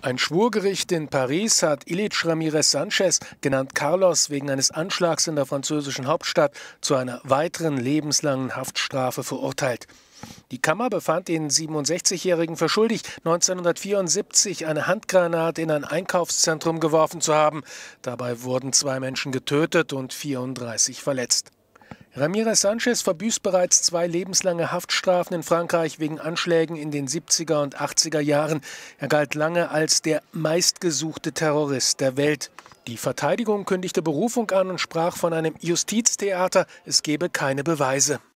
Ein Schwurgericht in Paris hat Ilich Ramirez Sanchez, genannt Carlos, wegen eines Anschlags in der französischen Hauptstadt zu einer weiteren lebenslangen Haftstrafe verurteilt. Die Kammer befand den 67-Jährigen für schuldig, 1974 eine Handgranate in ein Einkaufszentrum geworfen zu haben. Dabei wurden 2 Menschen getötet und 34 verletzt. Ramirez Sanchez verbüßt bereits 2 lebenslange Haftstrafen in Frankreich wegen Anschlägen in den 70er und 80er Jahren. Er galt lange als der meistgesuchte Terrorist der Welt. Die Verteidigung kündigte Berufung an und sprach von einem Justiztheater. Es gebe keine Beweise.